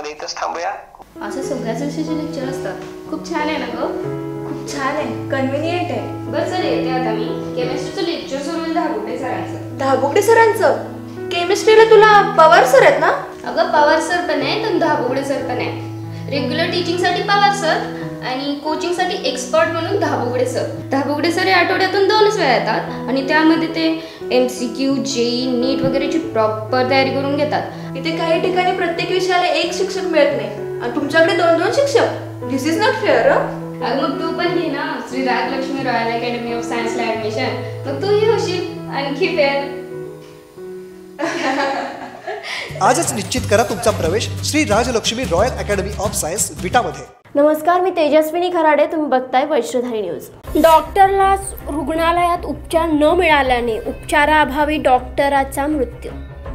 मध्ये इथंच थांबूया. असं सगळ्याच विषयाचे लेक्चर असतात. खूप छान आहे ना ग? खूप छान आहे, कन्व्हिनियंट आहे. बरं चल येते आता मी. केमिस्ट्रीचं लेक्चर सुरू आहे धाबुगडे सरांचं. धाबुगडे सरांचं? केमिस्ट्रीला तुला पवार सर आहेत ना? अगं पवार सर पण आहे तर धाबुगडे सर पण आहे. रेग्युलर टीचिंगसाठी पवार सर आणि कोचिंगसाठी एक्सपर्ट म्हणून धाबुगडे सर. धाबुगडे सर हे आठवड्यातून 2च वेळा येतात आणि त्यामध्ये ते MCQ, JEE, नीट वगैरेची प्रॉपर तयारी करून घेतात. इथे काही ठिकाणी प्रत्येक विषयाला एक शिक्षक मिळत नाही आणि तुमच्याकडे 2-2 शिक्षक. This is not fair. अगं मग तू पण घे ना Shri Rajlakshmi royal academy of सायन्सला ऍडमिशन. मग तूही होशील आणखी फेअर. आजच निश्चित करा तुमचा प्रवेश Shri Rajlakshmi royal academy of science विटामध्ये. नमस्कार, मी तेजस्विनी खराडे. तुम्ही बघताय वैश्रधारी न्यूज. डॉक्टरला रुग्णालयात उपचार न मिळाल्याने उपचाराअभावी डॉक्टराचा मृत्यू.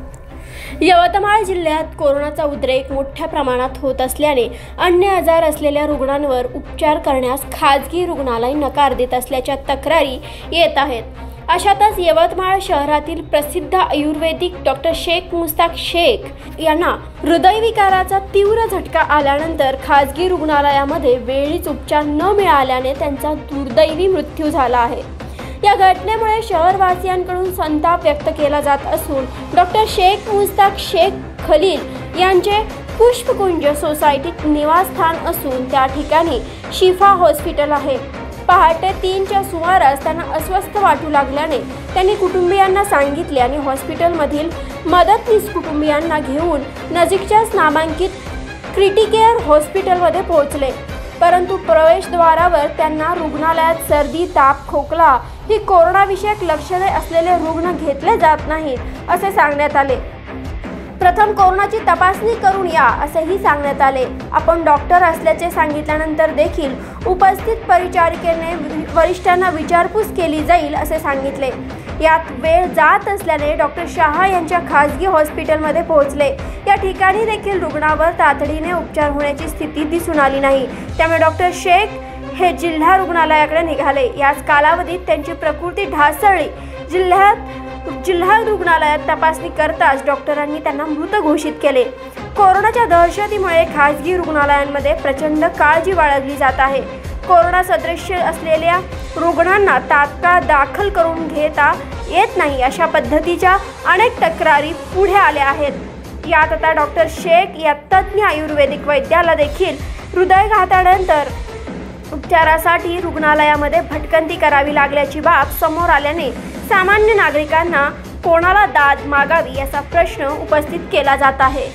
यवतमाळ जिल्ह्यात कोरोनाचा उद्रेक मोठ्या प्रमाणात होत असल्याने अन्य आजार असलेल्या रुग्णांवर उपचार करण्यास खाजगी रुग्णालय नकार देत असल्याच्या तक्रारी येत आहेत. अशातच यवतमाळ शहरातील प्रसिद्ध आयुर्वेदिक डॉक्टर शेख मुस्ताक शेख यांना हृदयविकाराचा तीव्र झटका आल्यानंतर खाजगी रुग्णालयामध्ये वेळीच उपचार न मिळाल्याने त्यांचा दुर्दैवी मृत्यू झाला आहे. या घटनेमुळे शहरवासियांकडून संताप व्यक्त केला जात असून डॉक्टर शेख मुस्ताक शेख खलील यांचे पुष्पकुंज सोसायटीत निवासस्थान असून त्या ठिकाणी शिफा हॉस्पिटल आहे. पहाटे 3च्या सुमारास त्यांना अस्वस्थ वाटू लागल्याने त्यांनी कुटुंबियांना सांगितले आणि हॉस्पिटलमधील मदतनीस कुटुंबियांना घेऊन नजीकच्याच नामांकित क्रिटिकेअर हॉस्पिटलमध्ये पोहोचले. परंतु प्रवेशद्वारावर त्यांना रुग्णालयात सर्दी, ताप, खोकला ही कोरोनाविषयक लक्षणे असलेले रुग्ण घेतले जात नाहीत असे सांगण्यात आले. प्रथम कोरोनाची तपासणी करून या असेही सांगण्यात आले. आपण डॉक्टर असल्याचे सांगितल्यानंतर देखील उपस्थित परिचारिकेने वरिष्ठांना विचारपूस केली जाईल असे सांगितले. यात वेळ जात असल्याने डॉक्टर शहा यांच्या खाजगी हॉस्पिटलमध्ये पोहोचले. या ठिकाणी देखील रुग्णावर तातडीने उपचार होण्याची स्थिती दिसून आली नाही. त्यामुळे डॉक्टर शेख हे जिल्हा रुग्णालयाकडे निघाले. याच कालावधीत त्यांची प्रकृती ढासळली. जिल्हा रुग्णालयात तपासणी करताच डॉक्टरांनी त्यांना मृत घोषित केले. कोरोनाच्या दहशतीमुळे खाजगी रुग्णालयांमध्ये प्रचंड काळजी बाळगली जात आहे. कोरोना सदृश्य असलेल्या रुग्णांना तात्काळ दाखल करून घेता येत नाही अशा पद्धतीच्या अनेक तक्रारी पुढे आल्या आहेत. यात आता डॉक्टर शेख या तज्ज्ञ आयुर्वेदिक वैद्याला देखील हृदयघातानंतर उपचारासाठी रुग्णालयामध्ये भटकंती करावी लागल्याची बाब समोर आल्याने सामान्य नागरिकांना कोणाला दाद मागावी याचा प्रश्न उपस्थित केला जात आहे.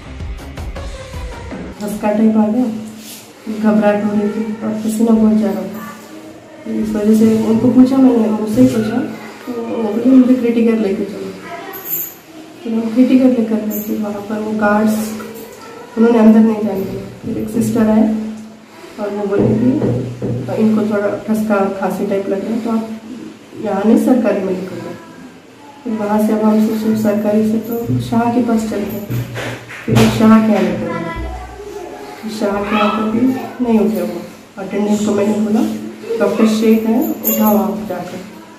घबराहट हो रही थी और पसीना बहुत जा रहा था. इस वजह से उनको पूछा, मैंने मुझसे ही पूछा तो वो बोले मुझे क्रिटिकल लेके चलो. तो हम क्रिटिकल लेकर गए थे. वहाँ पर वो गार्ड्स उन्होंने अंदर नहीं जाने दिया. फिर एक सिस्टर आए और वो बोले कि इनको थोड़ा ठसका खांसी टाइप लग रहा है तो आप यहाँ नहीं सरकारी में लेकर गए. फिर वहाँ से अब हम सोचे सरकारी से तो शाह के पास चले गए. फिर शाह के यहाँ लेकर गए. शाह के यहाँ पर भी नहीं उठे. वो अटेंडेंट को मैंने बोला डॉक्टर शेख है, उठाओ वहाँ पर जाकर.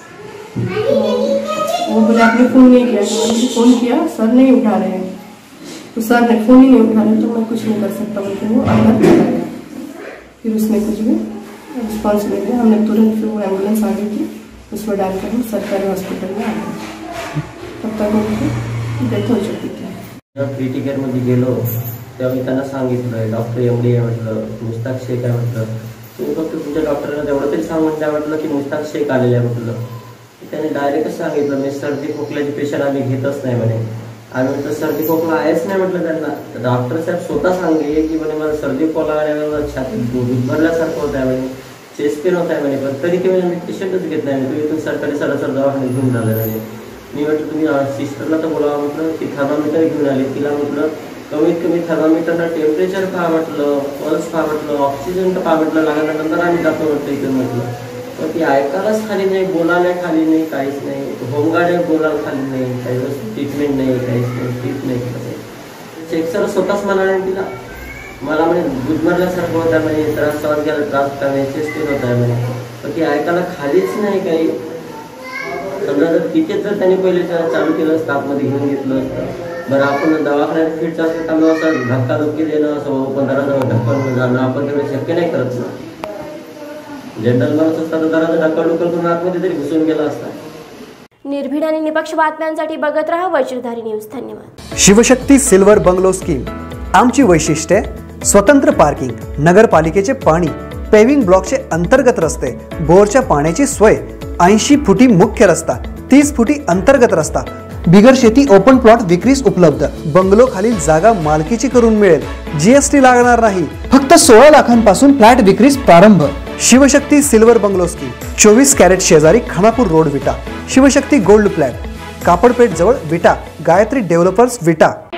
तो वो बोले आपने फ़ोन नहीं किया. तो मैंने फ़ोन किया, सर नहीं उठा रहे हैं. तो सर ने फ़ोन ही नहीं उठा रहे तो मैं कुछ नहीं कर सकता बोलते वो अंदर चला गया. फिर उसने कुछ भी रिस्पॉन्स नहीं दिया. हमने तुरंत फिर वो एम्बुलेंस आ गई थी, उसमें डालकर हम सरकारी हॉस्पिटल में आ गए. तब तक उनकी डेथ हो चुकी थी. जेव्हा क्रिटिकेअरमध्ये गेलो तेव्हा मी त्यांना सांगितलं डॉक्टर एमडी आहे म्हटलं, मुस्ताक शेख आहे म्हटलं. तुम्ही फक्त तुमच्या डॉक्टरला तेवढं तरी सांगून द्या म्हटलं की मुस्ताक शेख आलेले आहे म्हटलं. त्याने डायरेक्टच सांगितलं मी सर्दी खोकल्याचे पेशंट आम्ही घेतच नाही म्हणे. आम्ही म्हटलं सर्दी खोकला आहेच नाही म्हटलं त्यांना. तर डॉक्टर साहेब स्वतः सांगले की म्हणे मला सर्दी खोकला आल्यावर छातीत भरल्यासारखं होत आहे म्हणे, चेस्ट पेन होत आहे म्हणे. पण तरी ते म्हणजे मी पेशंटच घेत नाही. तुम्ही इथून सरकारी सरासर दवाखान्यात घेऊन झालं म्हणे. मी म्हटलं तुम्ही सिस्टरला तर बोलावं म्हटलं की थर्मामीटर घेऊन आले. तिला म्हटलं कमीत कमी थर्मामीटरला टेम्परेचर पहा म्हटलं, पल्स पहा म्हटलं, ऑक्सिजन तर पहा म्हटलं, लागल्यानंतर आम्ही जातो म्हटलं इकडे म्हटलं. पण ती ऐकायलाच खाली नाही, बोलायला खाली नाही, काहीच नाही. होमगार्ड बोलायला खाली नाही, काही ट्रीटमेंट नाही, काहीच नाही, ट्रीट नाही केलं. शेख सर स्वतःच म्हणाले तिला मला म्हणे गुदमरल्यासारखं होत आहे म्हणे, त्रास सहन घ्यायला त्रास होता म्हणे, चेस्ट पेन होत आहे म्हणे. पण ती ऐकायला खालीच नाही काही. समजा जर तिथेच जर त्यांनी पहिले चालू केलं असतं, आतमध्ये घेऊन घेतलं असतं, बरं आपण दवाखान्यात फिटचं असं चालू असं धक्काधुक्की देणं असं 15 ढक्कन जाणं आपण तेवढं शक्य नाही करत ना. जनरल माणूस असता तर जरा ढक्कन करून आतमध्ये तरी घुसून गेला असता. निर्भीड आणि निपक्ष बातम्यांसाठी बघत राहा वज्रधारी न्यूज. धन्यवाद. Shivshakti silver bungalow scheme. आमची वैशिष्ट्ये: स्वतंत्र पार्किंग, नगरपालिकेचे पाणी, पेव्हिंग ब्लॉकचे अंतर्गत रस्ते, बोरच्या पाण्याची सोय, 80 फुटी मुख्य रस्ता, 30 फुटी अंतर्गत रस्ता, बिगर शेती ओपन प्लॉट विक्रीस उपलब्ध. बंगलो खालील जागा मालकीची करून मिळेल. जीएसटी लागणार नाही. फक्त 16 लाखांपासून फ्लॅट विक्रीस प्रारंभ. Shivshakti silver bungalow scheme, 24 carat शेजारी खानापूर रोड, विटा. शिवशक्ती गोल्ड फ्लॅट, कापडपेठ जवळ, विटा. गायत्री डेव्हलपर्स, विटा.